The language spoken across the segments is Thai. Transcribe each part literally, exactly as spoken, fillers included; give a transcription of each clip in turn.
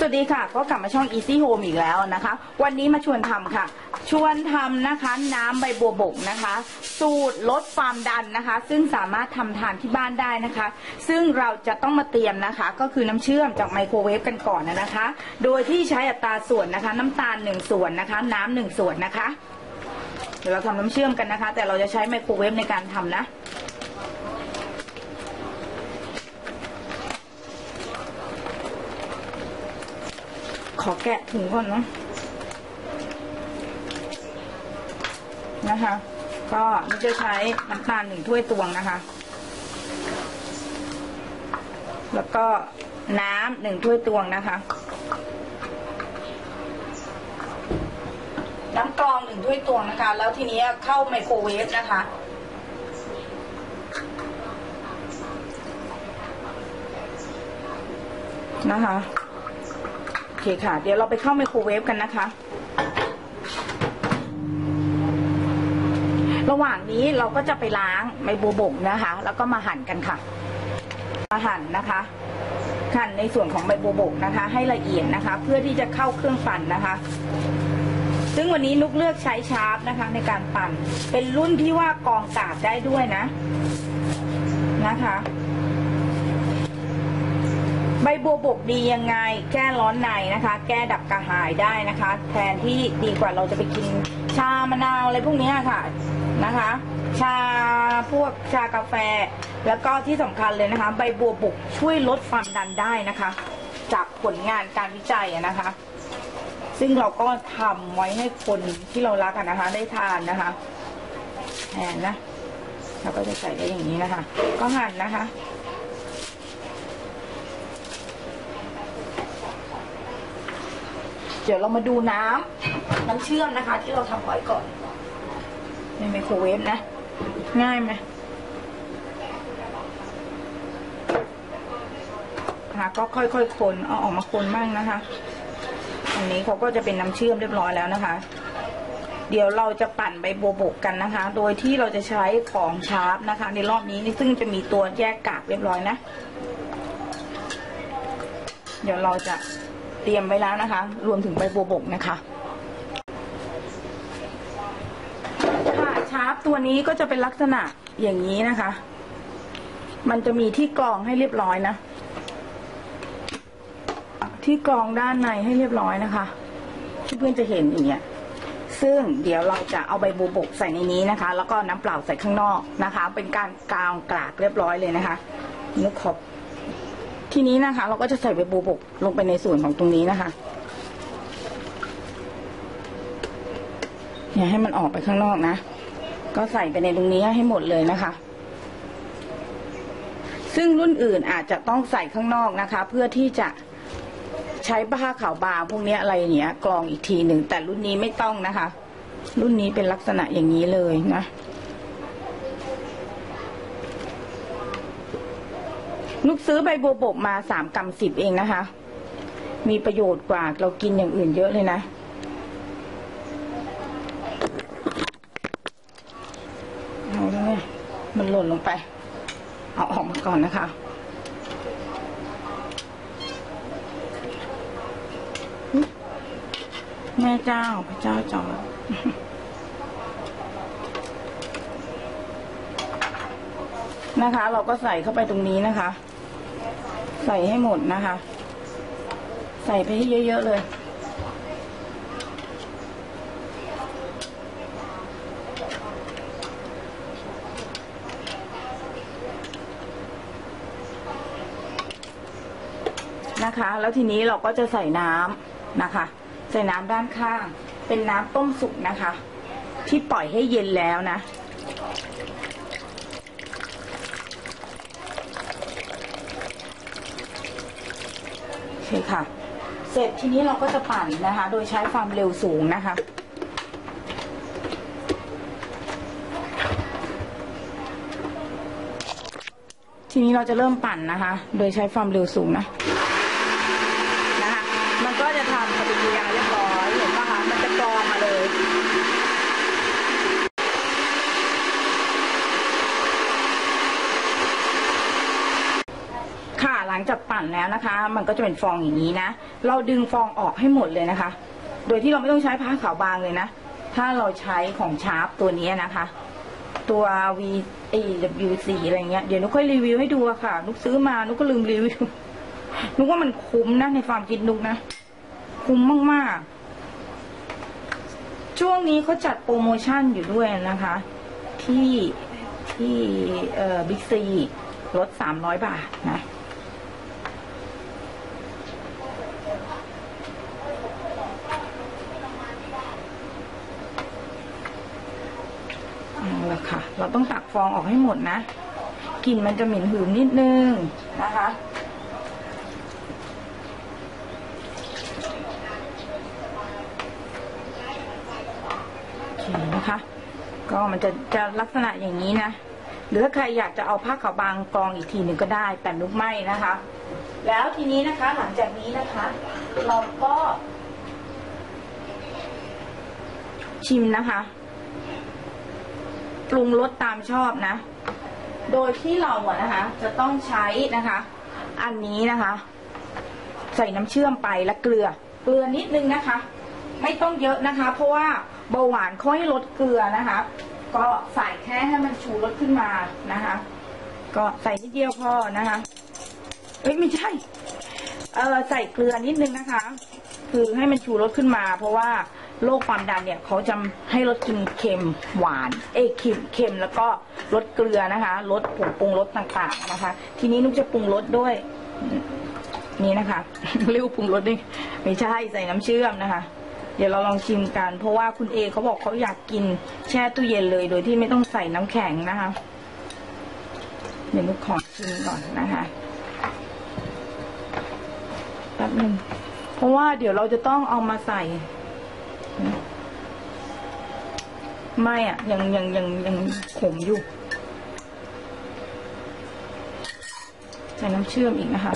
วัสดีค่ะก็กลับมาช่อง Easy Home อีกแล้วนะคะวันนี้มาชวนทำค่ะชวนทำนะคะน้ำใบบัวบกนะคะสูตรลดความดันนะคะซึ่งสามารถทำทานที่บ้านได้นะคะซึ่งเราจะต้องมาเตรียมนะคะก็คือน้ำเชื่อมจากไมโครเวฟกันก่อนนะคะโดยที่ใช้อัตราส่วนนะคะน้ำตาลหนึ่งส่วนนะคะน้ำหนึ่งส่วนนะคะเดี๋ยวเราทำน้ำเชื่อมกันนะคะแต่เราจะใช้ไมโครเวฟในการทำนะขอแกะถุงก่อนเนาะนะคะก็นี่จะใช้น้ำตาลหนึ่งถ้วยตวงนะคะแล้วก็น้ำหนึ่งถ้วยตวงนะคะน้ำกรองหนึ่งถ้วยตวงนะคะแล้วทีนี้เข้าไมโครเวฟนะคะนะคะโอเคค่ะเดี๋ยวเราไปเข้าไมโครเวฟกันนะคะระหว่างนี้เราก็จะไปล้างใบบัวบกนะคะแล้วก็มาหั่นกันค่ะมาหั่นนะคะหั่นในส่วนของใบบัวบกนะคะให้ละเอียดนะคะเพื่อที่จะเข้าเครื่องปั่นนะคะซึ่งวันนี้นุกเลือกใช้ชาร์ปนะคะในการปั่นเป็นรุ่นที่ว่ากรองกากได้ด้วยนะนะคะใบบัวบกดียังไงแก้ร้อนในนะคะแก้ดับกระหายได้นะคะแทนที่ดีกว่าเราจะไปกินชามะนาวอะไรพวกนี้ค่ะนะคะชาพวกชากาแฟแล้วก็ที่สำคัญเลยนะคะใบบัวบกช่วยลดความดันได้นะคะจากผลงานการวิจัยนะคะซึ่งเราก็ทำไว้ให้คนที่เรารักกันนะคะได้ทานนะคะแทนนะเราก็จะใส่ได้อย่างนี้นะคะก็หั่นนะคะเดี๋ยวเรามาดูน้ำน้ำเชื่อมนะคะที่เราทำไว้ก่อนในไมโครเวฟนะง่ายไหมนะคะก็ค่อยๆคนเอาออกมาคนมั่งนะคะอันนี้เขาก็จะเป็นน้ำเชื่อมเรียบร้อยแล้วนะคะเดี๋ยวเราจะปั่นใบบัวบกกันนะคะโดยที่เราจะใช้ของชาร์ปนะคะในรอบนี้ซึ่งจะมีตัวแยกกากเรียบร้อยนะเดี๋ยวเราจะเตรียมไว้แล้วนะคะรวมถึงใบบัวบกนะคะค่ะชาร์ปตัวนี้ก็จะเป็นลักษณะอย่างนี้นะคะมันจะมีที่กรองให้เรียบร้อยนะที่กรองด้านในให้เรียบร้อยนะคะที่เพื่อนจะเห็นอย่างเงี้ยซึ่งเดี๋ยวเราจะเอาใบบัวบกใส่ในนี้นะคะแล้วก็น้ำเปล่าใส่ข้างนอกนะคะเป็นการกรองกากเรียบร้อยเลยนะคะนุกขอบทีนี้นะคะเราก็จะใส่ใบบัวบกลงไปในส่วนของตรงนี้นะคะอย่าให้มันออกไปข้างนอกนะก็ใส่ไปในตรงนี้ให้หมดเลยนะคะซึ่งรุ่นอื่นอาจจะต้องใส่ข้างนอกนะคะเพื่อที่จะใช้ผ้าขาวบางพวกนี้อะไรเนี้ยกรองอีกทีหนึ่งแต่รุ่นนี้ไม่ต้องนะคะรุ่นนี้เป็นลักษณะอย่างนี้เลยนะนุกซื้อใบบัวบกมาสามกรัมสิบเองนะคะมีประโยชน์กว่าเรากินอย่างอื่นเยอะเลยนะเอาแล้วเนี่ยมันหล่นลงไปเอาออกมาก่อนนะคะแม่เจ้าพระเจ้าจอดนะคะเราก็ใส่เข้าไปตรงนี้นะคะใส่ให้หมดนะคะใส่ไปให้เยอะๆเลยนะคะแล้วทีนี้เราก็จะใส่น้ำนะคะใส่น้ำด้านข้างเป็นน้ำต้มสุกนะคะที่ปล่อยให้เย็นแล้วนะโอเคค่ะเสร็จทีนี้เราก็จะปั่นนะคะโดยใช้ความเร็วสูงนะคะทีนี้เราจะเริ่มปั่นนะคะโดยใช้ความเร็วสูงนะนะคะมันก็จะทำปฏิกิริยาเรียบร้อยเห็นป่ะคะมันจะกรองมาเลย หลังจากปั่นแล้วนะคะ มันก็จะเป็นฟองอย่างนี้นะเราดึงฟองออกให้หมดเลยนะคะโดยที่เราไม่ต้องใช้ผ้าขาวบางเลยนะถ้าเราใช้ของชาร์ปตัวนี้นะคะตัว V เอ ดับเบิลยู ซี อะไรเงี้ยเดี๋ยวนุกค่อยรีวิวให้ดูอะค่ะนุกซื้อมานุกก็ลืมรีวิวนุกว่ามันคุ้มนะในความคิดนุกนะคุ้มมากๆช่วงนี้เขาจัดโปรโมชั่นอยู่ด้วยนะคะที่ที่เอ่อบิ๊กซีลดสามร้อยบาทนะเอาละค่ะเราต้องตักฟองออกให้หมดนะกลิ่นมันจะเหม็นหืนนิดนึงนะคะโอเคนะคะก็มันจะจะลักษณะอย่างนี้นะหรือถ้าใครอยากจะเอาผ้าขาวบางกรองอีกทีหนึ่งก็ได้แต่นุกไม่นะคะแล้วทีนี้นะคะหลังจากนี้นะคะเราก็ชิมนะคะปรุงรสตามชอบนะโดยที่เราอะนะคะจะต้องใช้นะคะอันนี้นะคะใส่น้ำเชื่อมไปและเกลือเกลือนิดนึงนะคะไม่ต้องเยอะนะคะเพราะว่าเบาหวานเขาให้ลดเกลือนะคะก็ใส่แค่ให้มันชูรสขึ้นมานะคะก็ใส่นิดเดียวพอนะคะเอ้ยไม่ใช่เออใส่เกลือนิดนึงนะคะคือให้มันชูรสขึ้นมาเพราะว่าโรคความดันเนี่ยเขาจะให้ลดกินเค็มหวานเอ้ยเค็มเค็มแล้วก็ลดเกลือนะคะลดผงปรุงรสต่างๆนะคะทีนี้นุกจะปรุงรสด้วยนี่นะคะเรียกว่าปรุงรสด้วยไม่ใช่ใส่น้ำเชื่อมนะคะเดี๋ยวเราลองชิมกันเพราะว่าคุณเอเขาบอกเขาอยากกินแช่ตู้เย็นเลยโดยที่ไม่ต้องใส่น้ำแข็งนะคะเดี๋ยวนุกขอชิมก่อนนะคะแป๊บนึงเพราะว่าเดี๋ยวเราจะต้องเอามาใส่ไม่อ่ะยังยังยังยังขมอยู่ใส่น้ำเชื่อมอีกนะคะ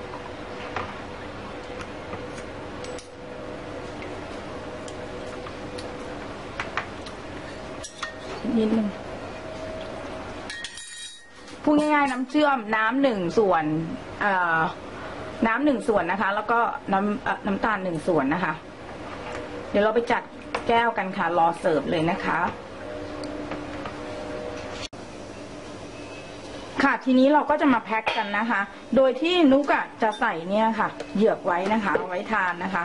นิดนึงพูดง่ายๆน้ำเชื่อมน้ำหนึ่งส่วนเอ่อน้ำหนึ่งส่วนนะคะแล้วก็น้ำเอ่อน้ำตาลหนึ่งส่วนนะคะเดี๋ยวเราไปจัดแก้วกันค่ะรอเสิร์ฟเลยนะคะค่ะทีนี้เราก็จะมาแพ็คกันนะคะโดยที่นุกอะจะใส่เนี่ยค่ะเหยือกไว้นะคะเอาไว้ทานนะคะ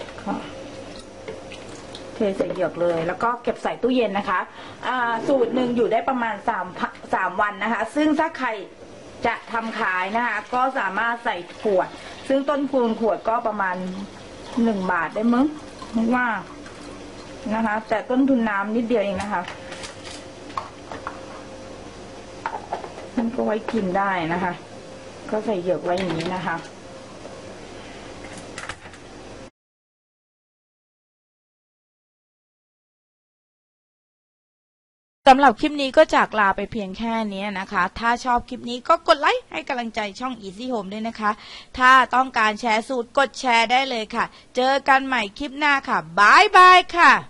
เทใส่เหยือกเลยแล้วก็เก็บใส่ตู้เย็นนะคะอ่าสูตรหนึ่งอยู่ได้ประมาณสามสามวันนะคะซึ่งถ้าใครจะทำขายนะคะก็สามารถใส่ขวดซึ่งต้นทุนขวดก็ประมาณหนึ่งบาทได้มั้งนึกว่านะคะแต่ต้นทุนน้ำนิดเดียวเองนะคะมันก็ไว้กินได้นะคะก็ใส่เหยือกไว้อย่างนี้นะคะสำหรับคลิปนี้ก็จากลาไปเพียงแค่นี้นะคะถ้าชอบคลิปนี้ก็กดไลค์ให้กำลังใจช่อง Easy Home ด้วยนะคะถ้าต้องการแชร์สูตรกดแชร์ได้เลยค่ะเจอกันใหม่คลิปหน้าค่ะบายบายค่ะ